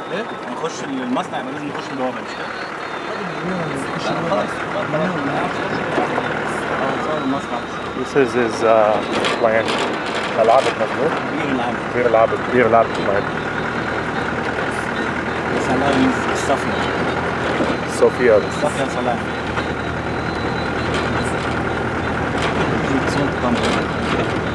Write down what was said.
ايه؟ نخش المصنع يبقى لازم نخش البوابه مش كده؟ صور المصنع. This is his plant. العابد مظبوط؟ بير العبد. بير العابد plant. سلام الصفية. صوفيا. الصفية سلام. صوت